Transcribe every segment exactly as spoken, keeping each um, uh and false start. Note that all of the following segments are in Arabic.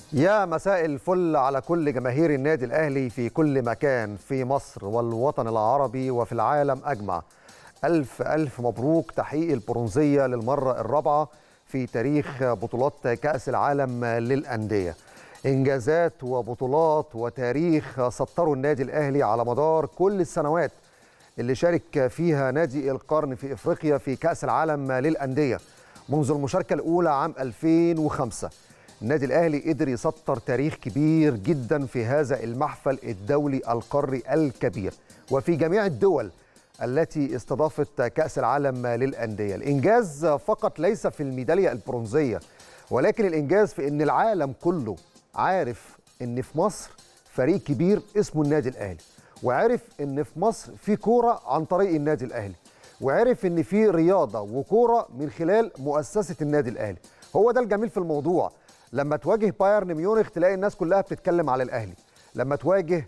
يا مساء الفل على كل جماهير النادي الأهلي في كل مكان في مصر والوطن العربي وفي العالم أجمع. ألف ألف مبروك تحقيق البرونزية للمرة الرابعة في تاريخ بطولات كأس العالم للأندية. إنجازات وبطولات وتاريخ سطروا النادي الأهلي على مدار كل السنوات اللي شارك فيها نادي القرن في إفريقيا في كأس العالم للأندية منذ المشاركة الأولى عام ألفين وخمسة. النادي الأهلي قدر يسطر تاريخ كبير جدا في هذا المحفل الدولي القاري الكبير وفي جميع الدول التي استضافت كأس العالم للأندية. الإنجاز فقط ليس في الميدالية البرونزية، ولكن الإنجاز في أن العالم كله عارف أن في مصر فريق كبير اسمه النادي الأهلي، وعارف أن في مصر في كورة عن طريق النادي الأهلي، وعارف أن في رياضة وكورة من خلال مؤسسة النادي الأهلي. هو ده الجميل في الموضوع. لما تواجه بايرن ميونخ تلاقي الناس كلها بتتكلم على الأهلي، لما تواجه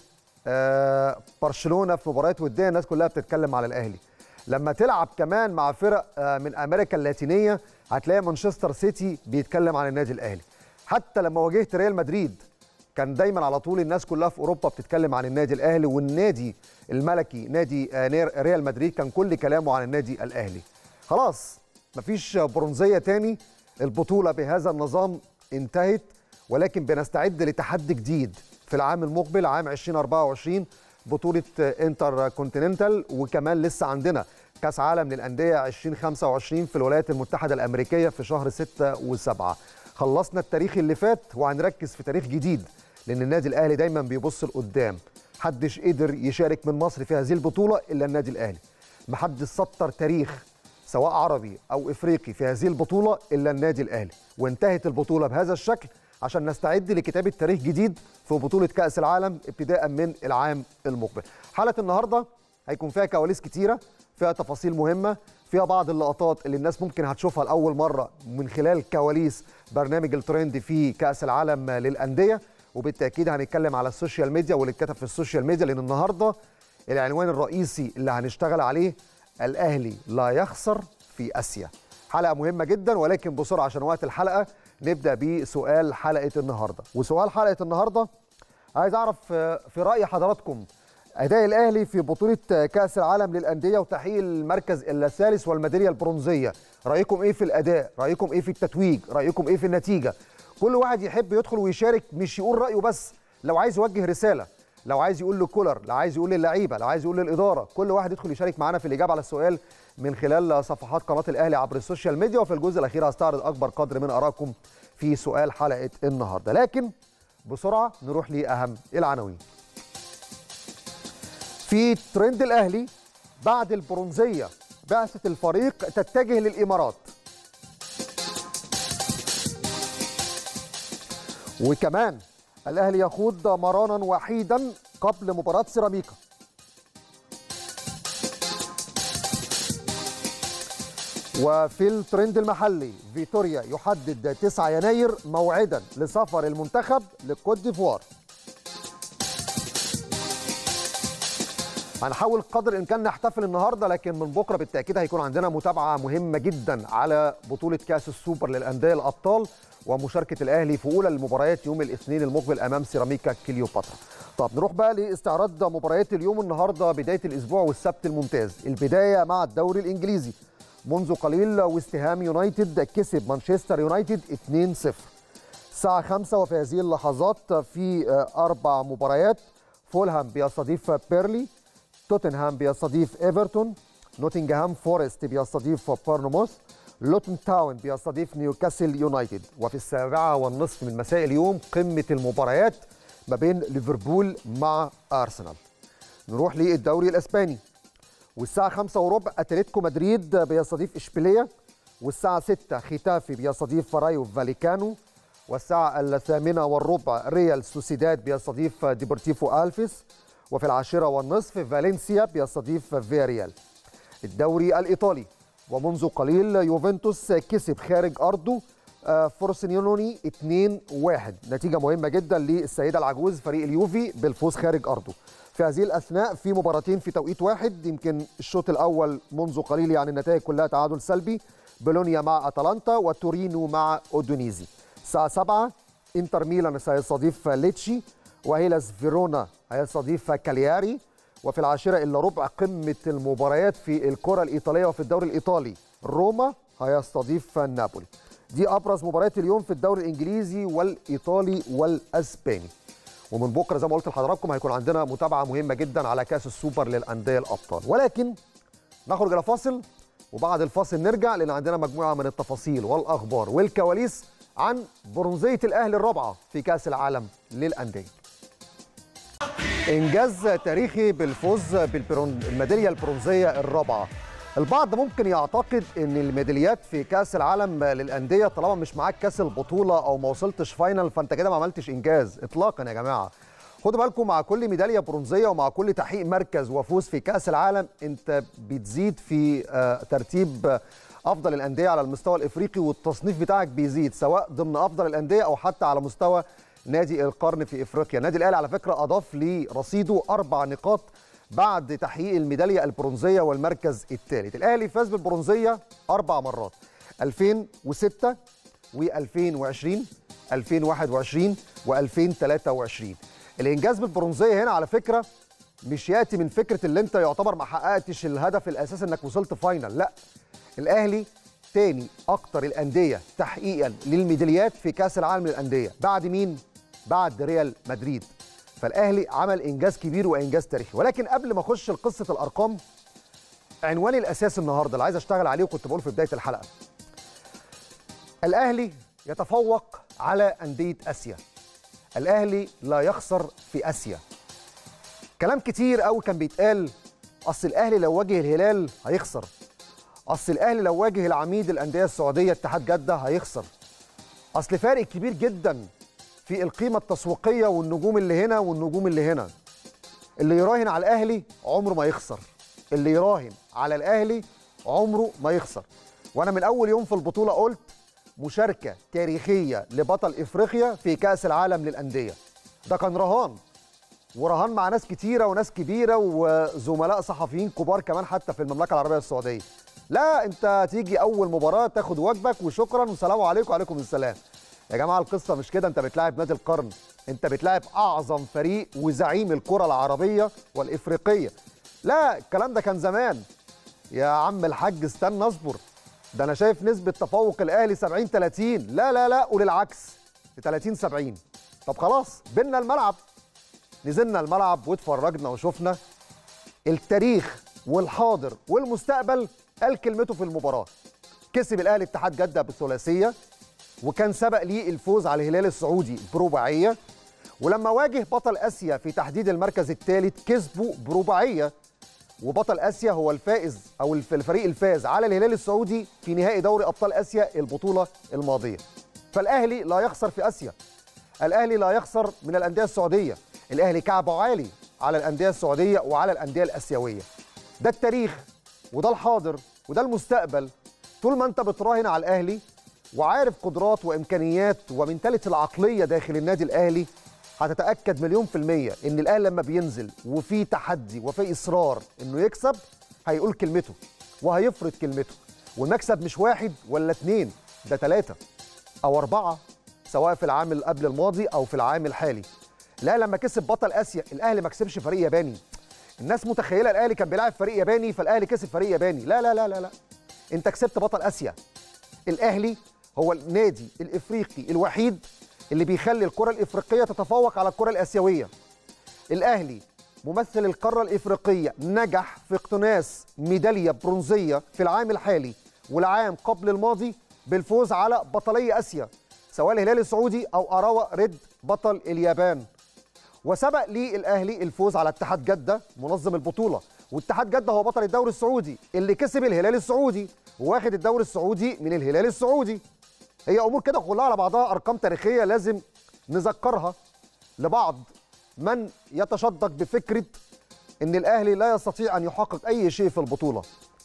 آه برشلونة في مباريات ودية الناس كلها بتتكلم على الأهلي، لما تلعب كمان مع فرق آه من أمريكا اللاتينية هتلاقي مانشستر سيتي بيتكلم عن النادي الأهلي. حتى لما واجهت ريال مدريد كان دايما على طول الناس كلها في أوروبا بتتكلم عن النادي الأهلي، والنادي الملكي نادي آه ريال مدريد كان كل كلامه عن النادي الأهلي. خلاص مفيش برونزية تاني، البطولة بهذا النظام انتهت، ولكن بنستعد لتحدي جديد في العام المقبل عام ألفين وأربعة وعشرين، بطولة انتر كونتيننتال، وكمان لسه عندنا كأس عالم للأندية ألفين وخمسة وعشرين في الولايات المتحدة الأمريكية في شهر ستة وسبعة. خلصنا التاريخ اللي فات وهنركز في تاريخ جديد، لأن النادي الأهلي دايما بيبص لقدام. محدش قدر يشارك من مصر في هذه البطولة إلا النادي الأهلي، محدش سطر تاريخ سواء عربي أو إفريقي في هذه البطولة إلا النادي الأهلي، وانتهت البطولة بهذا الشكل عشان نستعد لكتابة تاريخ جديد في بطولة كأس العالم ابتداء من العام المقبل. حلقة النهاردة هيكون فيها كواليس كتيرة، فيها تفاصيل مهمة، فيها بعض اللقطات اللي الناس ممكن هتشوفها لأول مرة من خلال كواليس برنامج الترند في كأس العالم للأندية، وبالتأكيد هنتكلم على السوشيال ميديا واللي اتكتب في السوشيال ميديا، لأن النهاردة العنوان الرئيسي اللي هنشتغل عليه الأهلي لا يخسر في آسيا. حلقة مهمة جدا، ولكن بسرعة عشان وقت الحلقة نبدأ بسؤال حلقة النهاردة. وسؤال حلقة النهاردة عايز أعرف في رأي حضراتكم أداء الأهلي في بطولة كأس العالم للأندية وتحقيق المركز الثالث والميدالية البرونزية. رأيكم إيه في الأداء؟ رأيكم إيه في التتويج؟ رأيكم إيه في النتيجة؟ كل واحد يحب يدخل ويشارك، مش يقول رأيه بس، لو عايز يوجه رسالة، لو عايز يقول لكولر، لو عايز يقول للعيبه، لو عايز يقول للاداره، كل واحد يدخل يشارك معانا في الاجابه على السؤال من خلال صفحات قناه الاهلي عبر السوشيال ميديا. وفي الجزء الاخير هستعرض اكبر قدر من ارائكم في سؤال حلقه النهارده. لكن بسرعه نروح لاهم العناوين. في ترند الاهلي بعد البرونزيه بعثه الفريق تتجه للامارات. وكمان الأهلي يخوض مرانا وحيدا قبل مباراة سيراميكا. وفي الترند المحلي فيتوريا يحدد تسعة يناير موعدا لسفر المنتخب لكوت ديفوار. هنحاول قدر الإمكان نحتفل النهارده، لكن من بكره بالتأكيد هيكون عندنا متابعة مهمة جدا على بطولة كأس السوبر للأندية الأبطال ومشاركة الأهلي في أولى المباريات يوم الاثنين المقبل أمام سيراميكا كليوباترا. طب نروح بقى لاستعراض مباريات اليوم النهارده، بداية الأسبوع والسبت الممتاز. البداية مع الدوري الإنجليزي. منذ قليل ويست هام يونايتد كسب مانشستر يونايتد اثنين صفر. الساعة خمسة وفي هذه اللحظات في أربع مباريات. فولهام بيستضيف بيرلي، توتنهام بيستضيف ايفرتون، نوتنغهام فورست بيستضيف بورنموث، لوتون تاون بيستضيف نيوكاسل يونايتد. وفي السابعة والنصف من مساء اليوم قمة المباريات ما بين ليفربول مع أرسنال. نروح للدوري الإسباني، والساعة خمسة وربع أتلتيكو مدريد بيستضيف إشبيلية، والساعة ستة ختافي بيستضيف رايو فاليكانو، والساعة الثامنة والربع ريال سوسيداد بيستضيف ديبورتيفو ألفيس، وفي العاشرة والنصف فالنسيا بيستضيف فياريال. الدوري الإيطالي، ومنذ قليل يوفنتوس كسب خارج أرضه فورسينيوني اثنين واحد، نتيجة مهمة جدا للسيدة العجوز فريق اليوفي بالفوز خارج أرضه. في هذه الأثناء في مباراتين في توقيت واحد، يمكن الشوط الأول منذ قليل يعني النتائج كلها تعادل سلبي، بولونيا مع أتلانتا وتورينو مع أودونيزي. الساعة سبعة انتر ميلان سيستضيف ليتشي، وهيلاس فيرونا هيستضيف كالياري. وفي العاشرة إلا ربع قمة المباريات في الكرة الإيطالية وفي الدوري الإيطالي، روما هيستضيف نابولي. دي أبرز مباريات اليوم في الدوري الإنجليزي والإيطالي والأسباني. ومن بكرة زي ما قلت لحضراتكم هيكون عندنا متابعة مهمة جدا على كأس السوبر للأندية الأبطال. ولكن نخرج إلى فاصل، وبعد الفاصل نرجع لأن عندنا مجموعة من التفاصيل والأخبار والكواليس عن برونزية الأهلي الرابعة في كأس العالم للأندية. إنجاز تاريخي بالفوز بالميدالية البرونزية الرابعة. البعض ممكن يعتقد ان الميداليات في كاس العالم للانديه طالما مش معاك كاس البطوله او ما وصلتش فاينل فانت كده ما عملتش انجاز اطلاقا يا جماعه. خدوا بالكم، مع كل ميداليه برونزيه ومع كل تحقيق مركز وفوز في كاس العالم انت بتزيد في ترتيب افضل الانديه على المستوى الافريقي، والتصنيف بتاعك بيزيد سواء ضمن افضل الانديه او حتى على مستوى نادي القرن في افريقيا. النادي الاهلي على فكره اضاف لرصيده اربع نقاط بعد تحقيق الميداليه البرونزيه والمركز الثالث. الاهلي فاز بالبرونزيه اربع مرات، ألفين وستة وألفين وعشرين ألفين وواحد وعشرين وألفين وثلاثة وعشرين. الانجاز بالبرونزيه هنا على فكره مش ياتي من فكره اللي انت يعتبر ما حققتش الهدف الاساسي انك وصلت فاينل، لا. الاهلي تاني اكتر الانديه تحقيقا للميداليات في كاس العالم للانديه، بعد مين؟ بعد ريال مدريد. فالاهلي عمل انجاز كبير وانجاز تاريخي. ولكن قبل ما اخش لقصه الارقام، عنواني الاساسي النهارده اللي عايز اشتغل عليه وكنت بقول في بدايه الحلقه، الاهلي يتفوق على انديه اسيا. الاهلي لا يخسر في اسيا. كلام كتير قوي كان بيتقال، اصل الاهلي لو واجه الهلال هيخسر، اصل الاهلي لو واجه العميد الانديه السعوديه اتحاد جده هيخسر، اصل فارق كبير جدا في القيمة التسويقية والنجوم اللي هنا والنجوم اللي هنا. اللي يراهن على الأهلي عمره ما يخسر، اللي يراهن على الأهلي عمره ما يخسر. وأنا من أول يوم في البطولة قلت مشاركة تاريخية لبطل إفريقيا في كأس العالم للأندية. ده كان رهان، ورهان مع ناس كتيرة وناس كبيرة وزملاء صحفيين كبار كمان حتى في المملكة العربية السعودية. لا، أنت تيجي أول مباراة تاخد واجبك وشكرا والسلام عليكم وعليكم السلام. يا جماعه القصه مش كده، انت بتلاعب نادي القرن، انت بتلاعب اعظم فريق وزعيم الكره العربيه والافريقيه. لا، الكلام ده كان زمان يا عم الحاج، استنى اصبر. ده انا شايف نسبه تفوق الاهلي سبعين ثلاثين. لا لا لا، قول العكس، ثلاثين سبعين. طب خلاص، بينا الملعب، نزلنا الملعب واتفرجنا وشفنا. التاريخ والحاضر والمستقبل قال كلمته في المباراه. كسب الاهلي اتحاد جده بالثلاثيه، وكان سبق ليه الفوز على الهلال السعودي برباعيه، ولما واجه بطل اسيا في تحديد المركز الثالث كسبه برباعيه، وبطل اسيا هو الفائز او الفريق الفائز على الهلال السعودي في نهائي دوري ابطال اسيا البطوله الماضيه. فالاهلي لا يخسر في اسيا، الاهلي لا يخسر من الانديه السعوديه، الاهلي كعبه عالي على الانديه السعوديه وعلى الانديه الاسيويه. ده التاريخ وده الحاضر وده المستقبل. طول ما انت بتراهن على الاهلي وعارف قدرات وامكانيات ومنتاليتي العقليه داخل النادي الاهلي، هتتاكد مليون في الميه ان الاهلي لما بينزل وفي تحدي وفي اصرار انه يكسب هيقول كلمته وهيفرض كلمته. والمكسب مش واحد ولا اتنين، ده ثلاثه او اربعه، سواء في العام اللي قبل الماضي او في العام الحالي. لا، لما كسب بطل اسيا الاهلي ما كسبش فريق ياباني. الناس متخيله الاهلي كان بيلعب فريق ياباني فالاهلي كسب فريق ياباني. لا لا لا لا لا، انت كسبت بطل اسيا. الاهلي هو النادي الافريقي الوحيد اللي بيخلي الكره الافريقيه تتفوق على الكره الاسيويه. الاهلي ممثل القاره الافريقيه نجح في اقتناص ميداليه برونزيه في العام الحالي والعام قبل الماضي بالفوز على بطلي اسيا، سواء الهلال السعودي او اراوا ريد بطل اليابان. وسبق لي الاهلي الفوز على اتحاد جده منظم البطوله، واتحاد جده هو بطل الدوري السعودي اللي كسب الهلال السعودي واخد الدوري السعودي من الهلال السعودي. هي امور كده كلها على بعضها ارقام تاريخيه لازم نذكرها لبعض من يتشدق بفكره ان الاهلي لا يستطيع ان يحقق اي شيء في البطوله.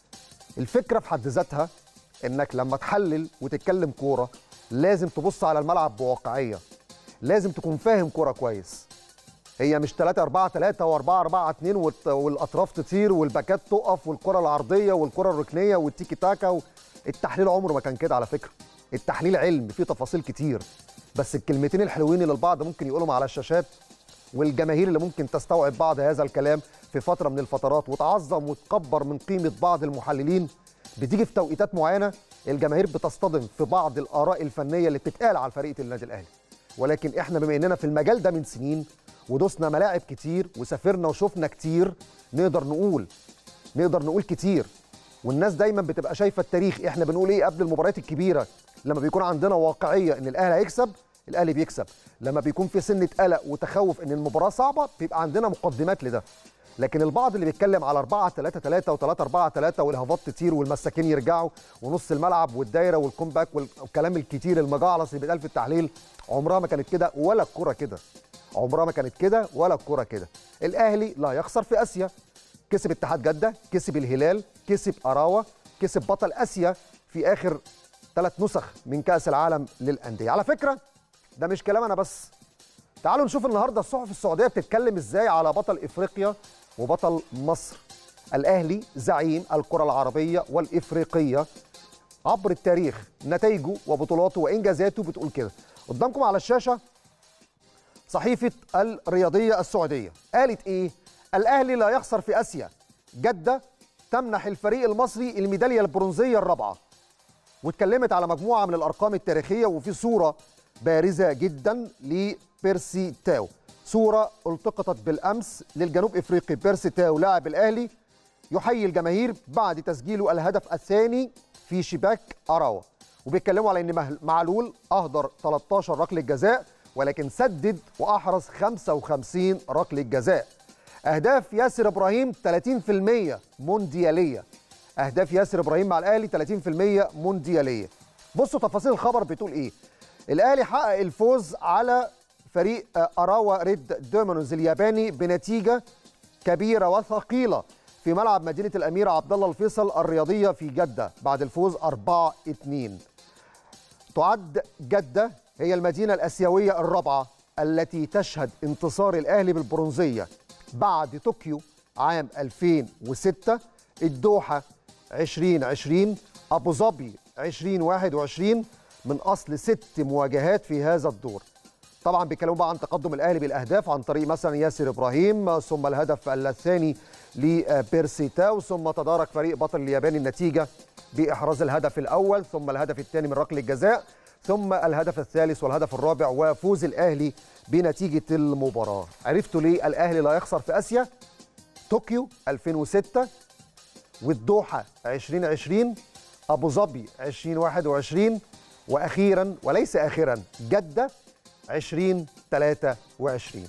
الفكره في حد ذاتها انك لما تحلل وتتكلم كوره لازم تبص على الملعب بواقعيه، لازم تكون فاهم كوره كويس. هي مش ثلاثة أربعة ثلاثة و4 أربعة اتنين والاطراف تطير والباكات تقف والكره العرضيه والكره الركنيه والتيكي تاكا. التحليل عمره ما كان كده على فكره. التحليل علم فيه تفاصيل كتير. بس الكلمتين الحلوين اللي البعض ممكن يقولهم على الشاشات والجماهير اللي ممكن تستوعب بعض هذا الكلام في فتره من الفترات وتعظم وتكبر من قيمه بعض المحللين، بتيجي في توقيتات معينه الجماهير بتصطدم في بعض الاراء الفنيه اللي بتتقال على فريق النادي الاهلي. ولكن احنا بما اننا في المجال ده من سنين ودوسنا ملاعب كتير وسافرنا وشفنا كتير، نقدر نقول نقدر نقول كتير. والناس دايما بتبقى شايفه التاريخ، احنا بنقول ايه قبل المباريات الكبيره؟ لما بيكون عندنا واقعيه ان الاهلي هيكسب، الاهلي بيكسب. لما بيكون في سنه قلق وتخوف ان المباراه صعبه، بيبقى عندنا مقدمات لده. لكن البعض اللي بيتكلم على أربعة ثلاثة ثلاثة و3 أربعة ثلاثة والهافات تطير والمساكين يرجعوا ونص الملعب والدايره والكومباك والكلام الكتير المجعلص اللي بيتقال في التحليل، عمرها ما كانت كده ولا الكره كده. عمرها ما كانت كده ولا الكره كده. الاهلي لا يخسر في اسيا. كسب اتحاد جده، كسب الهلال، كسب اراوا، كسب بطل اسيا في اخر ثلاث نسخ من كاس العالم للانديه. على فكره ده مش كلام انا بس. تعالوا نشوف النهارده الصحف السعوديه بتتكلم ازاي على بطل افريقيا وبطل مصر. الاهلي زعيم الكره العربيه والافريقيه عبر التاريخ، نتائجه وبطولاته وانجازاته بتقول كده. قدامكم على الشاشه صحيفه الرياضيه السعوديه قالت ايه؟ الاهلي لا يخسر في اسيا، جده تمنح الفريق المصري الميداليه البرونزيه الرابعه. واتكلمت على مجموعه من الارقام التاريخيه، وفي صوره بارزه جدا لبيرسي تاو، صوره التقطت بالامس للجنوب افريقي. بيرسي تاو لاعب الاهلي يحيي الجماهير بعد تسجيله الهدف الثاني في شباك اراوا. وبيتكلموا على ان معلول اهدر ثلاثة عشر ركله جزاء ولكن سدد واحرز خمسة وخمسين ركله جزاء. اهداف ياسر ابراهيم ثلاثين بالمئة موندياليه. اهداف ياسر ابراهيم مع الاهلي ثلاثين بالمئة موندياليه. بصوا تفاصيل الخبر بتقول ايه. الاهلي حقق الفوز على فريق اراوا ريد دايموندز الياباني بنتيجه كبيره وثقيله في ملعب مدينه الامير عبد الله الفيصل الرياضيه في جده بعد الفوز أربعة اثنين. تعد جده هي المدينه الاسيويه الرابعه التي تشهد انتصار الاهلي بالبرونزيه بعد طوكيو عام ألفين وستة، الدوحه ألفين وعشرين، ابو ظبي ألفين وواحد وعشرين، من اصل ست مواجهات في هذا الدور. طبعا بيتكلموا بقى عن تقدم الاهلي بالاهداف عن طريق مثلا ياسر ابراهيم، ثم الهدف الثاني لبيرسي تاو، ثم تدارك فريق بطل الياباني النتيجه باحراز الهدف الاول، ثم الهدف الثاني من ركله الجزاء، ثم الهدف الثالث والهدف الرابع وفوز الاهلي بنتيجه المباراه. عرفتوا ليه الاهلي لا يخسر في اسيا؟ طوكيو ألفين وستة، والدوحه ألفين وعشرين، ابو ظبي ألفين وواحد وعشرين، واخيرا وليس اخرا جده ألفين وثلاثة وعشرين.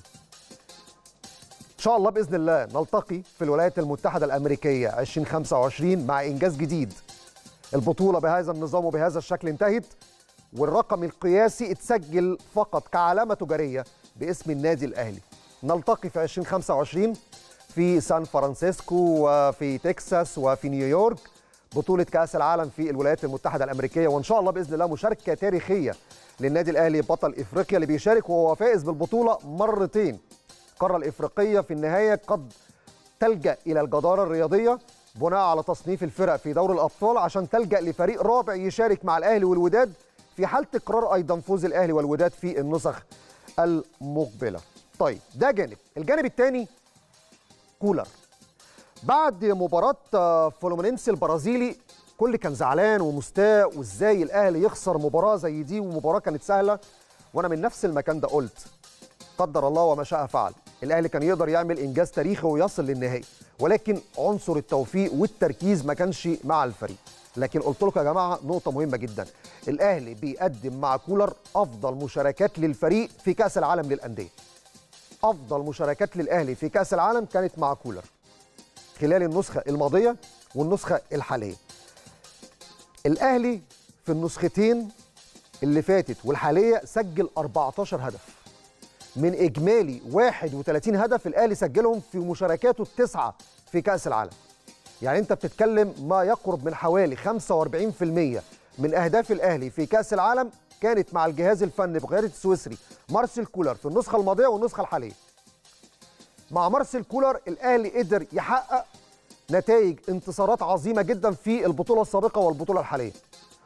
ان شاء الله باذن الله نلتقي في الولايات المتحده الامريكيه ألفين وخمسة وعشرين مع انجاز جديد. البطوله بهذا النظام وبهذا الشكل انتهت، والرقم القياسي اتسجل فقط كعلامه تجاريه باسم النادي الاهلي. نلتقي في ألفين وخمسة وعشرين في سان فرانسيسكو وفي تكساس وفي نيويورك، بطولة كأس العالم في الولايات المتحدة الأمريكية، وإن شاء الله بإذن الله مشاركة تاريخية للنادي الأهلي بطل إفريقيا اللي بيشارك وهو فائز بالبطولة مرتين. القارة الإفريقية في النهاية قد تلجأ إلى الجدارة الرياضية بناء على تصنيف الفرق في دوري الأبطال عشان تلجأ لفريق رابع يشارك مع الأهلي والوداد في حال تكرار أيضا فوز الأهلي والوداد في النسخ المقبلة. طيب ده جانب. الجانب الثاني كولر. بعد مباراة فلومينينسي البرازيلي كل كان زعلان ومستاء، وازاي الاهلي يخسر مباراة زي دي ومباراة كانت سهلة. وانا من نفس المكان ده قلت قدر الله وما شاء فعل، الاهلي كان يقدر يعمل انجاز تاريخي ويصل للنهائي، ولكن عنصر التوفيق والتركيز ما كانش مع الفريق. لكن قلت لكم يا جماعة نقطة مهمة جدا، الاهلي بيقدم مع كولر افضل مشاركات للفريق في كأس العالم للأندية. افضل مشاركات للاهلي في كأس العالم كانت مع كولر خلال النسخة الماضية والنسخة الحالية. الأهلي في النسختين اللي فاتت والحالية سجل أربعة عشر هدف من إجمالي واحد وثلاثين هدف الأهلي سجلهم في مشاركاته التسعة في كأس العالم. يعني أنت بتتكلم ما يقرب من حوالي خمسة وأربعين بالمئة من أهداف الأهلي في كأس العالم كانت مع الجهاز الفني بقيادة السويسري مارسيل كولر في النسخة الماضية والنسخة الحالية. مع مارسيل كولر الأهلي قدر يحقق نتائج انتصارات عظيمة جدا في البطولة السابقة والبطولة الحالية،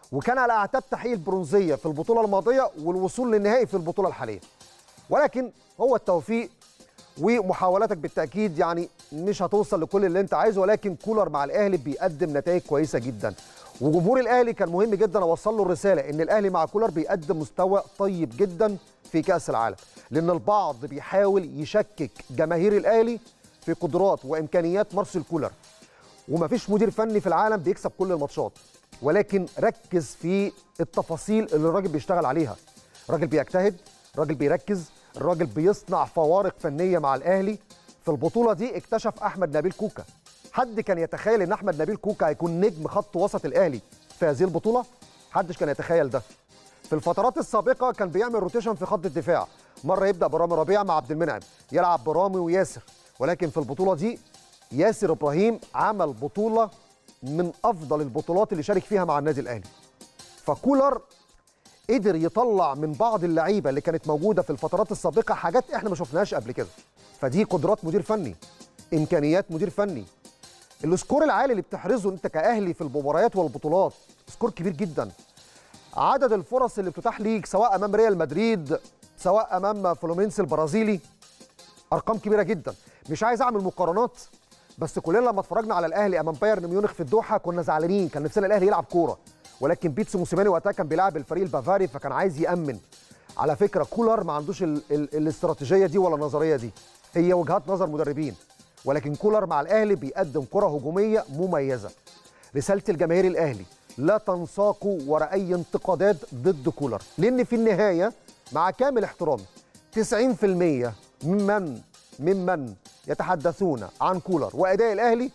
وكان على اعتاب تحقيق البرونزيه في البطوله الماضيه والوصول للنهائي في البطوله الحاليه. ولكن هو التوفيق ومحاولاتك بالتاكيد يعني مش هتوصل لكل اللي انت عايزه، ولكن كولر مع الاهلي بيقدم نتائج كويسه جدا، وجمهور الاهلي كان مهم جدا اوصل له الرساله ان الاهلي مع كولر بيقدم مستوى طيب جدا في كاس العالم، لان البعض بيحاول يشكك جماهير الاهلي في قدرات وامكانيات مارسيل كولر، ومفيش مدير فني في العالم بيكسب كل الماتشات، ولكن ركز في التفاصيل اللي الراجل بيشتغل عليها. الراجل بيجتهد، الراجل بيركز، الراجل بيصنع فوارق فنيه مع الاهلي. في البطوله دي اكتشف احمد نبيل كوكا. حد كان يتخيل ان احمد نبيل كوكا هيكون نجم خط وسط الاهلي في هذه البطوله؟ محدش كان يتخيل ده. في الفترات السابقه كان بيعمل روتيشن في خط الدفاع، مره يبدا برامي ربيع مع عبد المنعم، يلعب برامي وياسر، ولكن في البطوله دي ياسر ابراهيم عمل بطوله من افضل البطولات اللي شارك فيها مع النادي الاهلي. فكولر قدر يطلع من بعض اللعيبه اللي كانت موجوده في الفترات السابقه حاجات احنا ما شفناهاش قبل كده. فدي قدرات مدير فني، امكانيات مدير فني. السكور العالي اللي بتحرزه انت كاهلي في المباريات والبطولات سكور كبير جدا. عدد الفرص اللي بتتاح ليك سواء امام ريال مدريد سواء امام فلومينس البرازيلي ارقام كبيره جدا. مش عايز اعمل مقارنات، بس كلنا لما اتفرجنا على الاهلي امام بايرن ميونخ في الدوحه كنا زعلانين، كان نفسنا الاهلي يلعب كوره، ولكن بيتسو موسيماني وقتها كان بيلعب الفريق البافاري فكان عايز يامن. على فكره كولر ما عندوش ال ال الاستراتيجيه دي ولا النظريه دي، هي وجهات نظر مدربين، ولكن كولر مع الاهلي بيقدم كره هجوميه مميزه. رساله الجماهير الاهلي لا تنساقوا وراء اي انتقادات ضد كولر، لان في النهايه مع كامل احترامي تسعين في المية ممن ممن يتحدثون عن كولر واداء الاهلي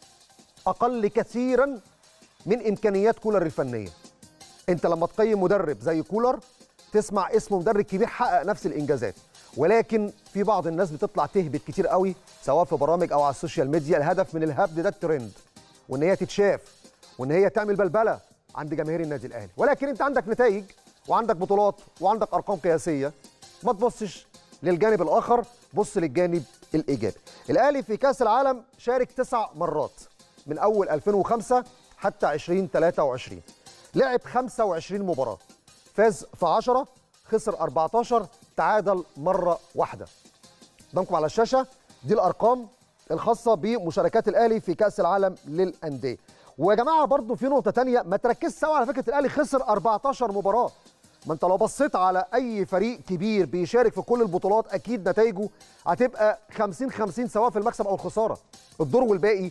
اقل كثيرا من امكانيات كولر الفنيه. انت لما تقيم مدرب زي كولر تسمع اسم مدرب كبير حقق نفس الانجازات، ولكن في بعض الناس بتطلع تهبط كتير قوي سواء في برامج او على السوشيال ميديا. الهدف من الهبد ده الترند، وان هي تتشاف وان هي تعمل بلبله عند جماهير النادي الاهلي. ولكن انت عندك نتائج وعندك بطولات وعندك ارقام قياسيه، ما تبصش للجانب الاخر، بص للجانب الايجابي. الاهلي في كاس العالم شارك تسع مرات من اول ألفين وخمسة حتى ألفين وثلاثة وعشرين، لعب خمسة وعشرين مباراه، فاز في عشرة، خسر أربعتاشر، تعادل مره واحده. قدامكم على الشاشه دي الارقام الخاصه بمشاركات الاهلي في كاس العالم للانديه. ويا جماعه برضو في نقطه ثانيه ما تركزش سوا على فكره الاهلي خسر أربعتاشر مباراه. ما انت لو بصيت على اي فريق كبير بيشارك في كل البطولات اكيد نتائجه هتبقى خمسين خمسين سواء في المكسب او الخساره. الدور والباقي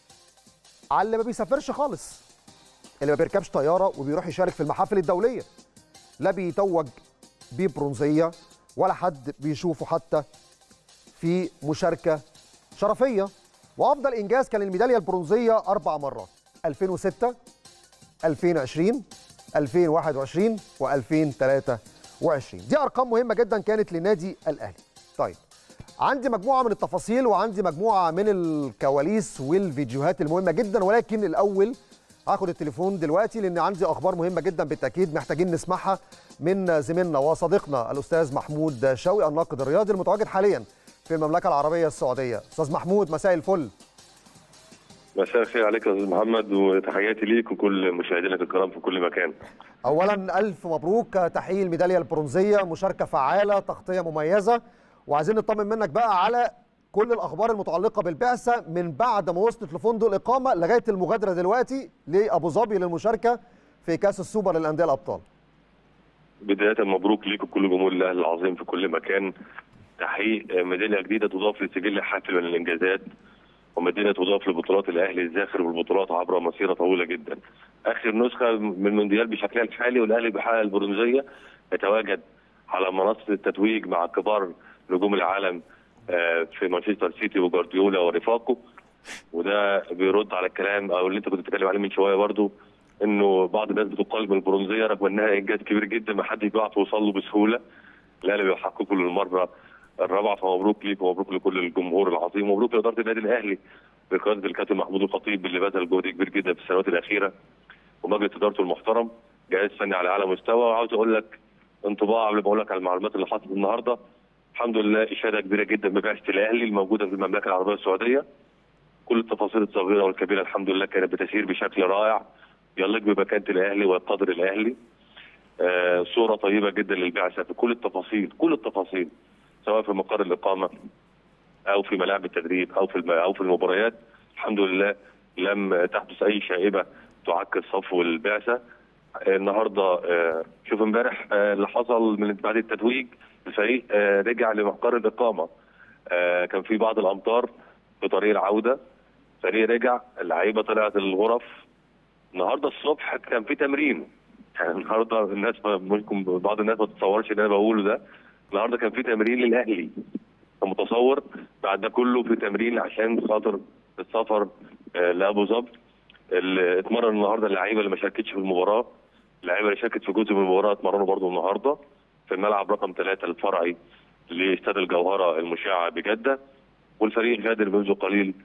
على اللي ما بيسافرش خالص، اللي ما بيركبش طياره وبيروح يشارك في المحافل الدوليه، لا بيتوج ببرونزيه ولا حد بيشوفه حتى في مشاركه شرفيه. وافضل انجاز كان الميداليه البرونزيه اربع مرات، ألفين وستة، ألفين وعشرين، ألفين وواحد وعشرين وألفين وثلاثة وعشرين. دي ارقام مهمه جدا كانت لنادي الاهلي. طيب عندي مجموعه من التفاصيل وعندي مجموعه من الكواليس والفيديوهات المهمه جدا، ولكن الاول هاخد التليفون دلوقتي لان عندي اخبار مهمه جدا بالتاكيد محتاجين نسمعها من زميلنا وصديقنا الاستاذ محمود شوقي الناقد الرياضي المتواجد حاليا في المملكه العربيه السعوديه. استاذ محمود مساء الفل. مساء الخير عليك يا استاذ محمد، وتحياتي ليك وكل مشاهدينك الكرام في كل مكان. اولا الف مبروك تحقيق الميداليه البرونزيه، مشاركه فعاله، تغطيه مميزه، وعايزين نطمن منك بقى على كل الاخبار المتعلقه بالبعثه من بعد ما وصلت لفندق الاقامه لغايه المغادره دلوقتي لابو ظبي للمشاركه في كاس السوبر للانديه الابطال. بدايه مبروك ليك وكل جمهور الاهلي العظيم في كل مكان. تحقيق ميداليه جديده تضاف لسجل حافل من الانجازات، ومدينه تضاف لبطولات الاهلي الزاخر والبطولات عبر مسيره طويله جدا. اخر نسخه من المونديال بشكلها الحالي والاهلي بيحقق البرونزيه، يتواجد على منصه التتويج مع كبار نجوم العالم في مانشستر سيتي وجوارديولا ورفاقه. وده بيرد على الكلام او اللي انت كنت بتتكلم عليه من شويه برضو، انه بعض الناس بتقال بالبرونزيه رغم انها انجاز كبير جدا ما حدش بيعرف يوصل له بسهوله. الاهلي بيحققه للمره الرابعه، فمبروك ليك ومبروك لكل الجمهور العظيم، ومبروك لاداره النادي الاهلي بقياده الكابتن محمود الخطيب اللي بذل جهد كبير جدا في السنوات الاخيره، ومجلس ادارته المحترم، جهاز فني على اعلى مستوى. وعاوز اقول لك انطباع قبل ما اقول لك على المعلومات اللي حصلت النهارده. الحمد لله اشاده كبيره جدا ببعثه الاهلي الموجوده في المملكه العربيه السعوديه. كل التفاصيل الصغيره والكبيره الحمد لله كانت بتسير بشكل رائع، يليق بمكانه الاهلي وقدر الاهلي. آه صوره طيبه جدا للبعثه في كل التفاصيل، كل التفاصيل، سواء في مقر الاقامه او في ملاعب التدريب او في او في المباريات. الحمد لله لم تحدث اي شائبه تعكس صفو البعثه. النهارده شوف امبارح اللي حصل من بعد التتويج، الفريق رجع لمقر الاقامه، كان في بعض الامطار في طريق العوده، الفريق رجع، اللعيبه طلعت الغرف. النهارده الصبح كان في تمرين، يعني النهارده الناس ممكن بعض الناس ما تتصورش اللي انا بقوله ده، النهارده كان في تمرين للاهلي، متصور بعد ده كله في تمرين عشان خاطر السفر لابو ظبي. اللي اتمرن النهارده اللعيبه اللي ما شاركتش في المباراه، اللعيبه اللي شاركت في جزء من المباراه اتمرنوا برضه النهارده في الملعب رقم ثلاثة الفرعي لاستاد الجوهره المشعه بجده. والفريق غادر منذ قليل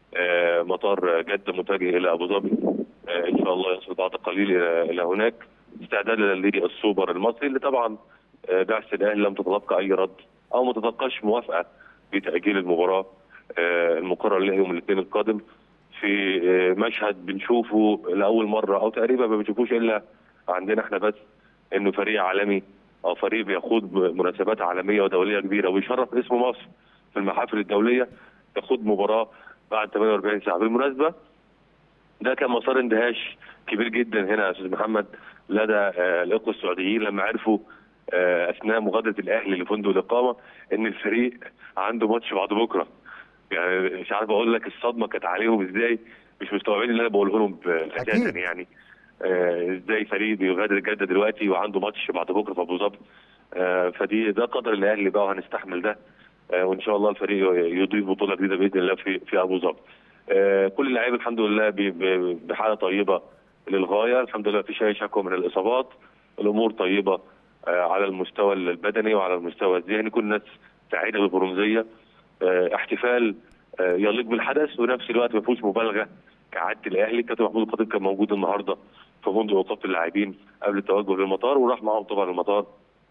مطار جده متجه الى ابو ظبي، ان شاء الله يصل بعد قليل الى هناك استعدادا للسوبر المصري، اللي طبعا بعثه الاهلي لم تتلقى اي رد او ما تتلقاش موافقه بتاجيل المباراه المقرر لها يوم الاثنين القادم، في مشهد بنشوفه لاول مره او تقريبا ما بنشوفوش الا عندنا احنا بس، انه فريق عالمي او فريق بيخوض مناسبات عالميه ودوليه كبيره ويشرف اسم مصر في المحافل الدوليه يخوض مباراه بعد ثمانية وأربعين ساعه. بالمناسبه ده كان مسار اندهاش كبير جدا هنا يا استاذ محمد لدى الاخوه السعوديين لما عرفوا اثناء مغادره الاهلي لفندق الاقامه ان الفريق عنده ماتش بعد بكره. يعني مش عارف اقول لك الصدمه كانت عليهم ازاي، مش مستوعبين اللي انا بقوله لهم اساسا. يعني آه ازاي فريق بيغادر جده دلوقتي وعنده ماتش بعد بكره في ابو ظبي. آه فدي ده قدر الاهلي بقى وهنستحمل ده، آه وان شاء الله الفريق يضيف بطوله جديده باذن الله في في ابو ظبي. آه كل اللعيبه الحمد لله بحاله طيبه للغايه، الحمد لله مفيش اي شكوى من الاصابات، الامور طيبه آه على المستوى البدني وعلى المستوى الذهني، كل الناس سعيده بالبرونزيه. آه احتفال آه يليق بالحدث ونفس الوقت ما فيهوش مبالغه كعاده الاهلي. كابتن محمود الخطيب كان موجود النهارده في فندق اقامه اللاعبين قبل التوجه للمطار، وراح معاهم طبعا المطار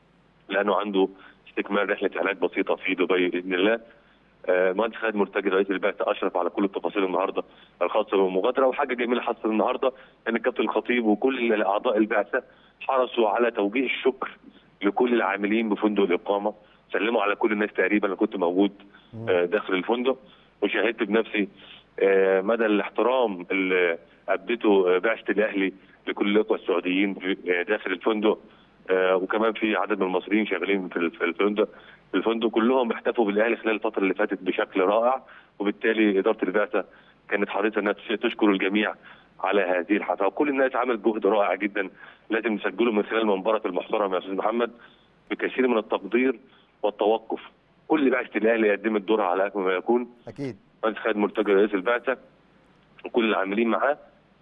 لانه عنده استكمال رحله علاج بسيطه في دبي باذن الله. المهندس خالد مرتجي رئيس البعثه اشرف على كل التفاصيل النهارده الخاصه بالمغادره. وحاجه جميله حصلت النهارده ان الكابتن الخطيب وكل اعضاء البعثه حرصوا على توجيه الشكر لكل العاملين بفندق الاقامه، سلموا على كل الناس تقريبا. انا كنت موجود داخل الفندق وشاهدت بنفسي مدى الاحترام اللي ابدته بعثه الاهلي لكل الاخوه السعوديين داخل الفندق، وكمان في عدد من المصريين شغالين في الفندق. الفندق كلهم احتفوا بالاهلي خلال الفتره اللي فاتت بشكل رائع، وبالتالي اداره البعثه كانت حريصه انها تشكر الجميع على هذه الحفله. وكل الناس عملت جهد رائع جدا لازم نسجله من خلال منبرك المحترم يا استاذ محمد بكثير من التقدير والتوقف. كل بعثه الاهلي قدمت دورها على اكمل ما يكون. اكيد. المهندس خالد مرتجي رئيس البعثه وكل العاملين معاه،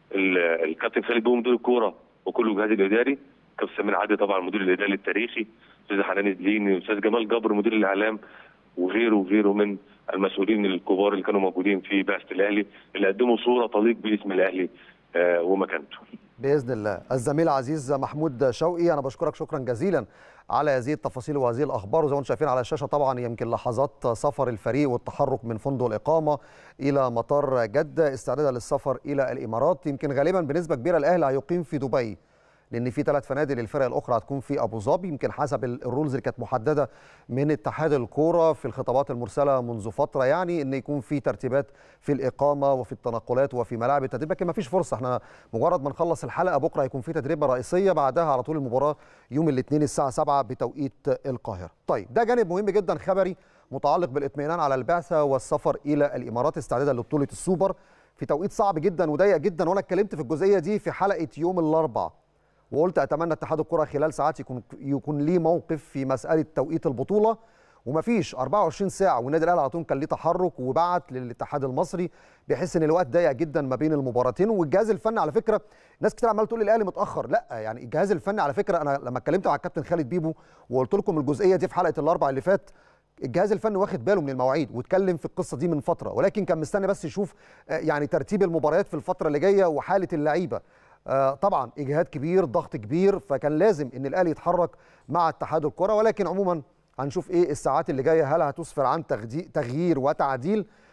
الكابتن خالد بوم مدير الكوره وكل الجهاز الاداري، كابتن سمير عادل طبعا المدير الاداري التاريخي، استاذ حنان الدين، استاذ جمال جبر مدير الاعلام، وغيره وغيره من المسؤولين الكبار اللي كانوا موجودين في بعثه الاهلي اللي قدموا صوره تليق باسم الاهلي آه ومكانته. باذن الله. الزميل العزيز محمود شوقي، انا بشكرك شكرا جزيلا على هذه التفاصيل وهذه الاخبار. وزي ما انتم شايفين على الشاشه طبعا يمكن لحظات سفر الفريق والتحرك من فندق الاقامه الى مطار جده استعدادا للسفر الى الامارات. يمكن غالبا بنسبه كبيره الاهلي هيقيم في دبي، لان في ثلاث فنادق للفرق الاخرى هتكون في ابو ظبي، يمكن حسب الرولز اللي كانت محدده من اتحاد الكوره في الخطابات المرسله منذ فتره، يعني ان يكون في ترتيبات في الاقامه وفي التنقلات وفي ملاعب التدريب، لكن ما فيش فرصه. احنا مجرد ما نخلص الحلقه بكره هيكون في تدريبه رئيسيه، بعدها على طول المباراه يوم الاثنين الساعه سبعة بتوقيت القاهره. طيب ده جانب مهم جدا خبري متعلق بالاطمئنان على البعثه والسفر الى الامارات استعدادا لبطوله السوبر في توقيت صعب جدا وضيق جدا. وانا اتكلمت في الجزئيه دي في حلقه يوم الاربعاء وقلت اتمنى اتحاد الكره خلال ساعات يكون يكون ليه موقف في مساله توقيت البطوله، ومفيش أربعة وعشرين ساعه والنادي الاهلي على طول كان ليه تحرك وبعت للاتحاد المصري بحيث ان الوقت ضيق جدا ما بين المباراتين. والجهاز الفني على فكره ناس كتير عماله تقول الاهلي متاخر، لا يعني الجهاز الفني على فكره انا لما اتكلمت مع الكابتن خالد بيبو وقلت لكم الجزئيه دي في حلقه الاربعاء اللي فات، الجهاز الفني واخد باله من المواعيد واتكلم في القصه دي من فتره، ولكن كان مستني بس يشوف يعني ترتيب المباريات في الفتره اللي جايه وحاله اللعيبه. آه طبعا اجهاد كبير، ضغط كبير، فكان لازم ان الاهلي يتحرك مع اتحاد الكره. ولكن عموما هنشوف ايه الساعات اللي جايه، هل هتسفر عن تغيير وتعديل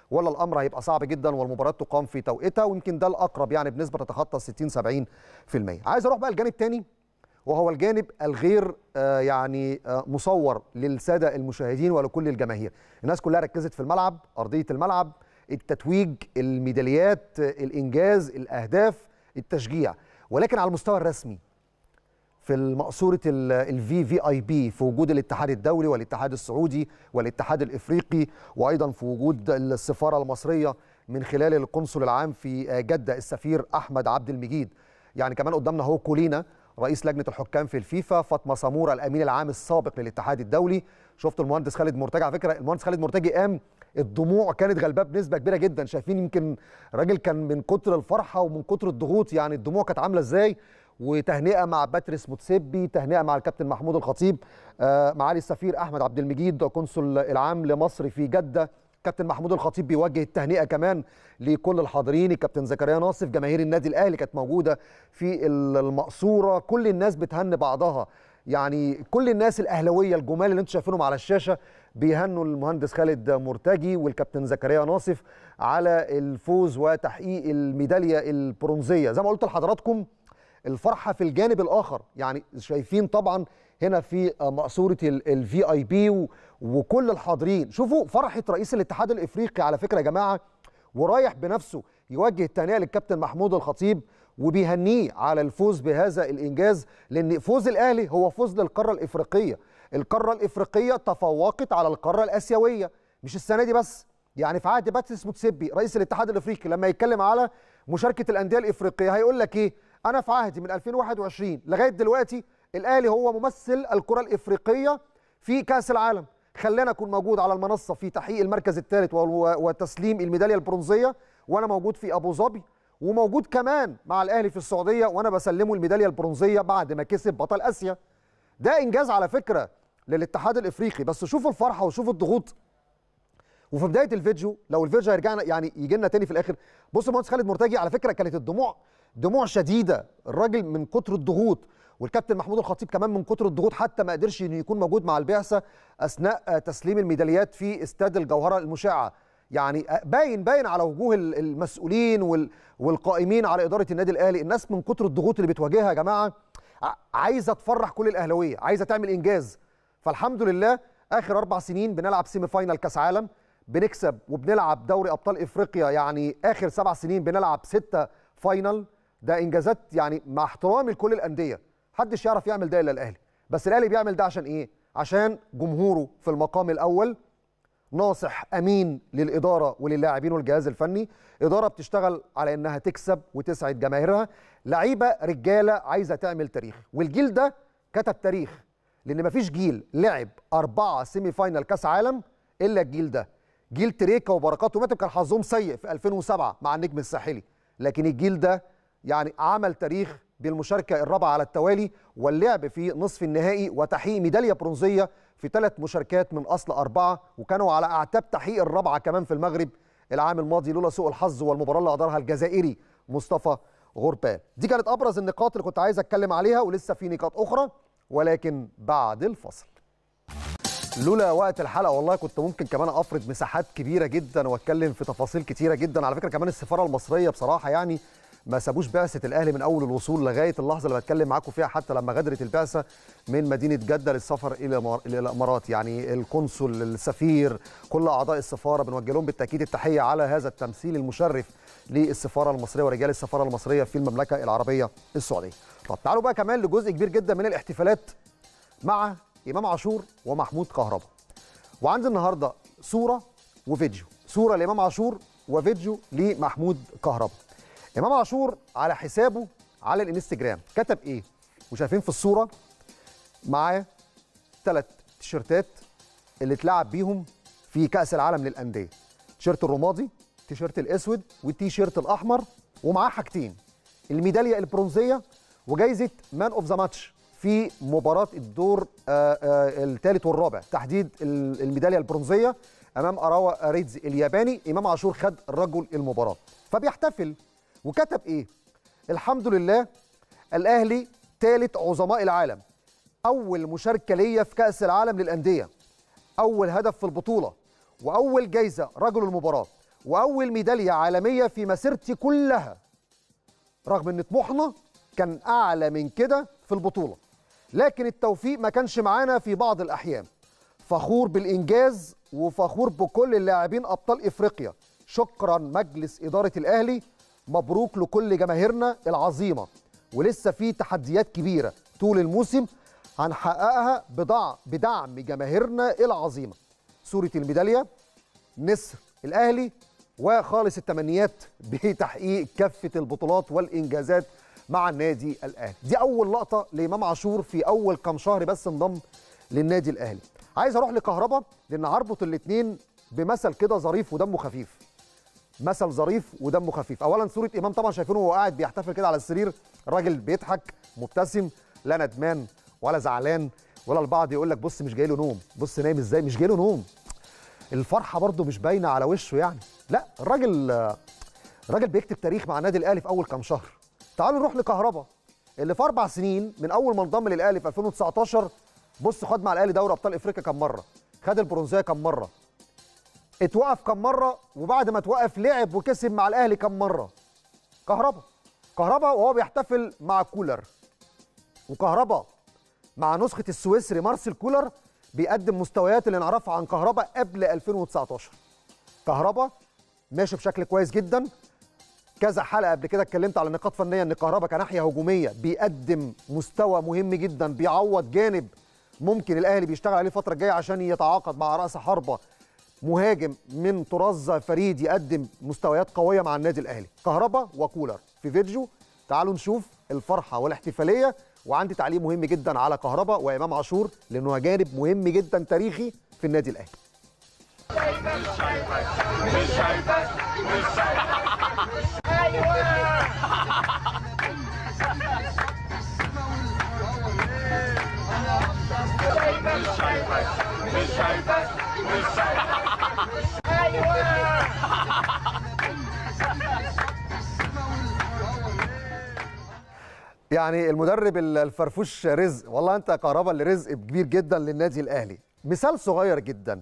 ولا الامر هيبقى صعب جدا والمباراه تقام في توقيتها، ويمكن ده الاقرب يعني بنسبه تتخطى ستين سبعين في المية. عايز اروح بقى الجانب تاني، وهو الجانب الغير آه يعني آه مصور للساده المشاهدين ولكل الجماهير. الناس كلها ركزت في الملعب، ارضيه الملعب، التتويج، الميداليات، الانجاز، الاهداف، التشجيع. ولكن على المستوى الرسمي في مقصوره الفي في اي بي، في وجود الاتحاد الدولي والاتحاد السعودي والاتحاد الافريقي، وايضا في وجود السفاره المصريه من خلال القنصل العام في جده السفير احمد عبد المجيد. يعني كمان قدامنا هو كولينا رئيس لجنه الحكام في الفيفا، فاطمه سموره الامين العام السابق للاتحاد الدولي. شفتوا المهندس خالد مرتجي، على فكره المهندس خالد مرتجي قام الدموع كانت غلباه بنسبه كبيره جدا، شايفين يمكن الراجل كان من كتر الفرحه ومن كتر الضغوط يعني الدموع كانت عامله ازاي. وتهنئه مع باتريس موتسيبي، تهنئه مع الكابتن محمود الخطيب، آه معالي السفير احمد عبد المجيد قنصل العام لمصر في جده. كابتن محمود الخطيب بيوجه التهنئه كمان لكل الحاضرين، الكابتن زكريا ناصف، جماهير النادي الاهلي كانت موجوده في المقصوره، كل الناس بتهني بعضها. يعني كل الناس الاهلاويه الجمال اللي انتم شايفينهم على الشاشه بيهنوا المهندس خالد مرتجي والكابتن زكريا ناصف على الفوز وتحقيق الميداليه البرونزيه. زي ما قلت لحضراتكم الفرحه في الجانب الاخر، يعني شايفين طبعا هنا في مقصوره الفي اي بي وكل الحاضرين. شوفوا فرحه رئيس الاتحاد الافريقي على فكره يا جماعه، ورايح بنفسه يوجه التهنئه للكابتن محمود الخطيب وبيهنيه على الفوز بهذا الانجاز، لان فوز الاهلي هو فوز للقاره الافريقيه. القاره الافريقيه تفوقت على القاره الاسيويه، مش السنه دي بس. يعني في عهد باتريس موتسيبي رئيس الاتحاد الافريقي لما يتكلم على مشاركه الانديه الافريقيه هيقول لك ايه؟ انا في عهدي من ألفين وواحد وعشرين لغايه دلوقتي الاهلي هو ممثل الكره الافريقيه في كاس العالم، خلاني اكون موجود على المنصه في تحقيق المركز الثالث وتسليم الميداليه البرونزيه وانا موجود في ابو ظبي، وموجود كمان مع الاهلي في السعوديه وانا بسلمه الميداليه البرونزيه بعد ما كسب بطل اسيا. ده انجاز على فكره للاتحاد الافريقي. بس شوفوا الفرحه وشوفوا الضغوط. وفي بدايه الفيديو، لو الفيديو هيرجعنا يعني يجي لنا تاني في الاخر، بصوا المهندس خالد مرتجي على فكره كانت الدموع دموع شديده، الراجل من كتر الضغوط، والكابتن محمود الخطيب كمان من كتر الضغوط حتى ما قدرش انه يكون موجود مع البعثه اثناء تسليم الميداليات في استاد الجوهره المشعه. يعني باين باين على وجوه المسؤولين والقائمين على اداره النادي الاهلي، الناس من كتر الضغوط اللي بتواجهها يا جماعه عايزه تفرح كل الاهلاويه، عايزه تعمل انجاز. فالحمد لله اخر اربع سنين بنلعب سيمي فاينال كاس عالم، بنكسب وبنلعب دوري ابطال افريقيا، يعني اخر سبع سنين بنلعب ستة فاينال. ده انجازات يعني مع احترامي لكل الانديه، محدش يعرف يعمل ده الا الاهلي. بس الاهلي بيعمل ده عشان ايه؟ عشان جمهوره في المقام الاول، ناصح امين للاداره وللاعبين والجهاز الفني، اداره بتشتغل على انها تكسب وتسعد جماهيرها، لعيبه رجاله عايزه تعمل تاريخ، والجيل ده كتب تاريخ، لان مفيش جيل لعب اربعه سيمي فاينال كاس عالم الا الجيل ده. جيل تريكا وبركات وماتب كان حظهم سيء في ألفين وسبعة مع النجم الساحلي، لكن الجيل ده يعني عمل تاريخ بالمشاركه الرابعه على التوالي واللعب في نصف النهائي وتحقيق ميداليه برونزيه في ثلاث مشاركات من اصل اربعه، وكانوا على اعتاب تحقيق الرابعه كمان في المغرب العام الماضي لولا سوء الحظ والمباراه اللي ادارها الجزائري مصطفى غربال. دي كانت ابرز النقاط اللي كنت عايز اتكلم عليها، ولسه في نقاط اخرى ولكن بعد الفصل. لولا وقت الحلقه والله كنت ممكن كمان افرض مساحات كبيره جدا واتكلم في تفاصيل كتيره جدا. على فكره كمان السفاره المصريه بصراحه يعني ما سابوش بعثه الاهلي من اول الوصول لغايه اللحظه اللي بتكلم معاكم فيها، حتى لما غادرت البعثه من مدينه جده للسفر الى الامارات. يعني القنصل، السفير، كل اعضاء السفاره بنوجه لهم بالتاكيد التحيه على هذا التمثيل المشرف للسفاره المصريه ورجال السفاره المصريه في المملكه العربيه السعوديه. طب تعالوا بقى كمان لجزء كبير جدا من الاحتفالات مع امام عاشور ومحمود كهربا. وعندي النهارده صوره وفيديو، صوره لامام عاشور وفيديو لمحمود كهربا. امام عاشور على حسابه على الانستجرام كتب ايه؟ وشايفين في الصوره معاه ثلاث تيشيرتات اللي اتلعب بيهم في كاس العالم للانديه، تيشيرت الرمادي، تيشيرت الاسود، والتيشيرت الاحمر، ومعاه حاجتين: الميداليه البرونزيه وجائزه مان اوف ذا ماتش في مباراه الدور الثالث والرابع، تحديد الميداليه البرونزيه امام اراوا ريدز الياباني. امام عاشور خد رجل المباراه، فبيحتفل وكتب ايه؟ الحمد لله الاهلي ثالث عظماء العالم، اول مشاركه ليا في كاس العالم للانديه، اول هدف في البطوله، واول جايزه رجل المباراه، واول ميداليه عالميه في مسيرتي كلها، رغم ان طموحنا كان اعلى من كده في البطوله، لكن التوفيق ما كانش معانا في بعض الاحيان. فخور بالانجاز وفخور بكل اللاعبين ابطال افريقيا. شكرا مجلس اداره الاهلي، مبروك لكل جماهيرنا العظيمه، ولسه في تحديات كبيره طول الموسم هنحققها بدعم بدعم جماهيرنا العظيمه. صوره الميداليه، نسر الاهلي، وخالص التمنيات بتحقيق كافه البطولات والانجازات مع النادي الاهلي. دي اول لقطه لامام عاشور في اول كام شهر بس انضم للنادي الاهلي. عايز اروح لكهربا لان هربط الاثنين بمثل كده ظريف ودمه خفيف. مثل ظريف ودمه خفيف. اولا صوره امام طبعا شايفينه وهو قاعد بيحتفل كده على السرير، الراجل بيضحك مبتسم، لا ندمان ولا زعلان، ولا البعض يقول لك بص مش جاي له نوم، بص نايم ازاي، مش جاي له نوم. الفرحه برده مش باينه على وشه يعني. لا الراجل الراجل بيكتب تاريخ مع النادي الاهلي في اول كام شهر. تعالوا نروح لكهربا اللي في اربع سنين من اول ما انضم للاهلي في ألفين وتسعتاشر، بص خد مع الاهلي دوري ابطال افريقيا كام مره، خد البرونزيه كام مره، اتوقف كام مره، وبعد ما اتوقف لعب وكسب مع الاهلي كام مره. كهربا كهربا وهو بيحتفل مع كولر، وكهربا مع نسخه السويسري مارسيل كولر بيقدم مستويات اللي نعرفها عن كهربا قبل ألفين وتسعتاشر. كهربا ماشي بشكل كويس جدا. كذا حلقه قبل كده اتكلمت على نقاط فنيه ان كهربا كناحيه هجوميه بيقدم مستوى مهم جدا، بيعوض جانب ممكن الاهلي بيشتغل عليه الفتره الجايه عشان يتعاقد مع راس حربه مهاجم من طراز فريد يقدم مستويات قويه مع النادي الاهلي. كهربا وكولر في فيديو، تعالوا نشوف الفرحه والاحتفاليه. وعندي تعليق مهم جدا على كهربا وامام عاشور لانه جانب مهم جدا تاريخي في النادي الاهلي. يعني المدرب الفرفوش رزق، والله انت يا كهربا اللي رزق كبير جدا للنادي الاهلي. مثال صغير جدا،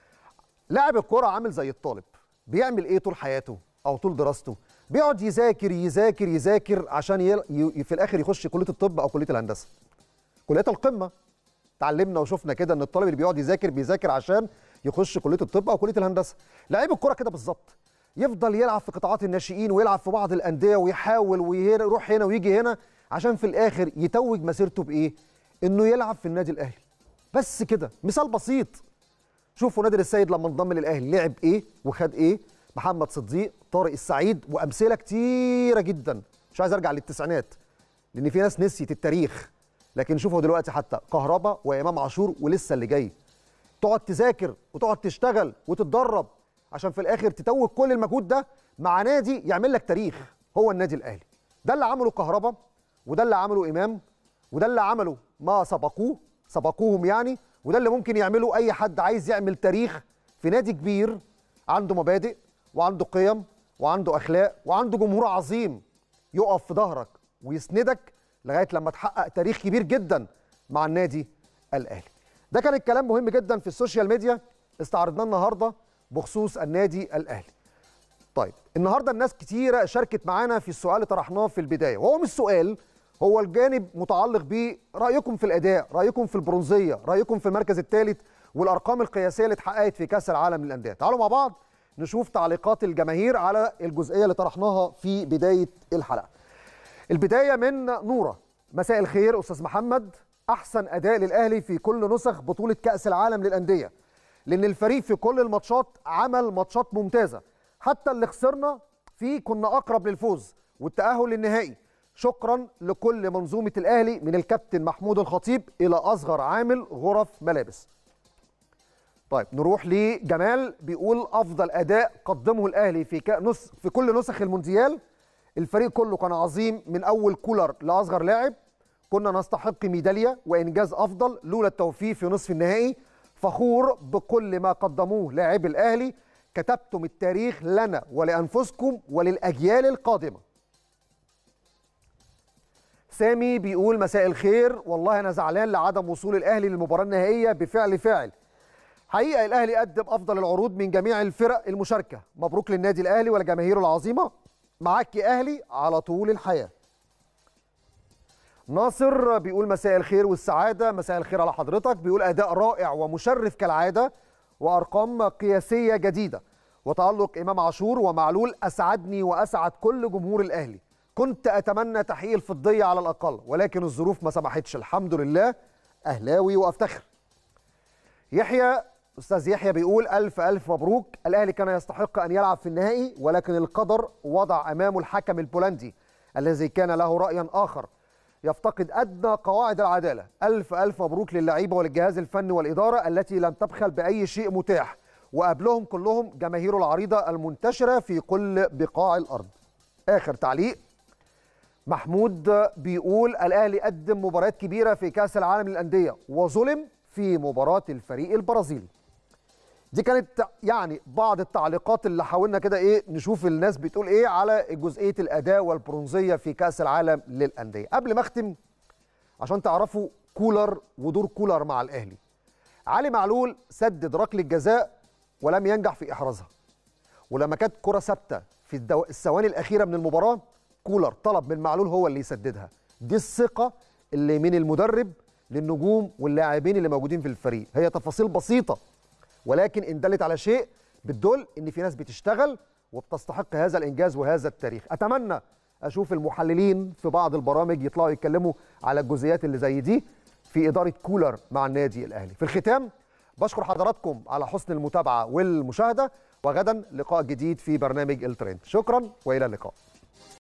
لاعب الكرة عامل زي الطالب، بيعمل ايه طول حياته او طول دراسته؟ بيقعد يذاكر يذاكر يذاكر عشان ي... ي... في الاخر يخش كليه الطب او كليه الهندسه، كليات القمه. اتعلمنا وشفنا كده ان الطالب اللي بيقعد يذاكر بيذاكر عشان يخش كليه الطب او كليه الهندسه. لعيب الكرة كده بالظبط، يفضل يلعب في قطاعات الناشئين ويلعب في بعض الانديه ويحاول ويروح هنا ويجي هنا عشان في الاخر يتوج مسيرته بايه؟ انه يلعب في النادي الاهلي. بس كده مثال بسيط. شوفوا نادر السيد لما انضم للاهلي لعب ايه وخد ايه، محمد صديق، طارق السعيد، وامثله كتيره جدا. مش عايز ارجع للتسعينات لان في ناس نسيت التاريخ، لكن شوفوا دلوقتي حتى كهربا وامام عاشور ولسه اللي جاي. تقعد تذاكر وتقعد تشتغل وتتدرب عشان في الاخر تتوج كل المجهود ده مع نادي يعمل لك تاريخ، هو النادي الاهلي. ده اللي عمله كهربا، وده اللي عمله امام، وده اللي عمله ما سبقوه سبقوهم يعني، وده اللي ممكن يعمله اي حد عايز يعمل تاريخ في نادي كبير عنده مبادئ وعنده قيم وعنده اخلاق وعنده جمهور عظيم يقف في ظهرك ويسندك لغايه لما تحقق تاريخ كبير جدا مع النادي الاهلي. ده كان الكلام مهم جدا في السوشيال ميديا استعرضناه النهارده بخصوص النادي الاهلي. طيب النهارده الناس كتيره شاركت معانا في السؤال اللي طرحناه في البدايه، وهو مش سؤال، هو الجانب متعلق برأيكم في الأداء، رأيكم في البرونزية، رأيكم في المركز الثالث والأرقام القياسية اللي اتحققت في كأس العالم للأندية. تعالوا مع بعض نشوف تعليقات الجماهير على الجزئية اللي طرحناها في بداية الحلقة. البداية من نورة. مساء الخير أستاذ محمد، أحسن أداء للأهلي في كل نسخ بطولة كأس العالم للأندية، لأن الفريق في كل الماتشات عمل ماتشات ممتازة، حتى اللي خسرنا فيه كنا أقرب للفوز والتأهل للنهائي. شكرا لكل منظومة الأهلي من الكابتن محمود الخطيب إلى أصغر عامل غرف ملابس. طيب نروح لجمال، بيقول أفضل أداء قدمه الأهلي في نص في كل نسخ المونديال. الفريق كله كان عظيم من أول كولر لأصغر لاعب، كنا نستحق ميدالية وإنجاز أفضل لولا التوفيق في نصف النهائي. فخور بكل ما قدموه لاعبي الأهلي، كتبتم التاريخ لنا ولأنفسكم وللأجيال القادمة. سامي بيقول مساء الخير، والله أنا زعلان لعدم وصول الأهلي للمباراة النهائية بفعل فاعل، حقيقه الاهلي قدم افضل العروض من جميع الفرق المشاركه. مبروك للنادي الاهلي ولجماهيره العظيمه. معاك يا اهلي على طول الحياه. ناصر بيقول مساء الخير والسعاده. مساء الخير على حضرتك. بيقول اداء رائع ومشرف كالعاده وارقام قياسيه جديده، وتألق امام عاشور ومعلول اسعدني واسعد كل جمهور الاهلي. كنت اتمنى تحقيق الفضيه على الاقل، ولكن الظروف ما سمحتش. الحمد لله اهلاوي وافتخر. يحيى استاذ يحيى بيقول الف الف مبروك. الاهلي كان يستحق ان يلعب في النهائي، ولكن القدر وضع امامه الحكم البولندي الذي كان له راي اخر يفتقد ادنى قواعد العداله. الف الف مبروك للعيبه وللجهاز الفني والاداره التي لم تبخل باي شيء متاح، وقبلهم كلهم جماهير العريضه المنتشره في كل بقاع الارض. اخر تعليق محمود بيقول الاهلي قدم مباريات كبيره في كاس العالم للانديه وظلم في مباراه الفريق البرازيلي. دي كانت يعني بعض التعليقات اللي حاولنا كده ايه نشوف الناس بتقول ايه على جزئيه الاداء والبرونزيه في كاس العالم للانديه. قبل ما اختم عشان تعرفوا كولر ودور كولر مع الاهلي، علي معلول سدد ركله جزاء ولم ينجح في احرازها، ولما كانت كره ثابته في الدو... الثواني الاخيره من المباراه كولر طلب من معلول هو اللي يسددها. دي الثقه اللي من المدرب للنجوم واللاعبين اللي موجودين في الفريق. هي تفاصيل بسيطه ولكن ان دلت على شيء بتدل ان في ناس بتشتغل وبتستحق هذا الانجاز وهذا التاريخ. اتمنى اشوف المحللين في بعض البرامج يطلعوا يتكلموا على الجزئيات اللي زي دي في اداره كولر مع النادي الاهلي. في الختام بشكر حضراتكم على حسن المتابعه والمشاهده، وغدا لقاء جديد في برنامج الترند. شكرا والى اللقاء.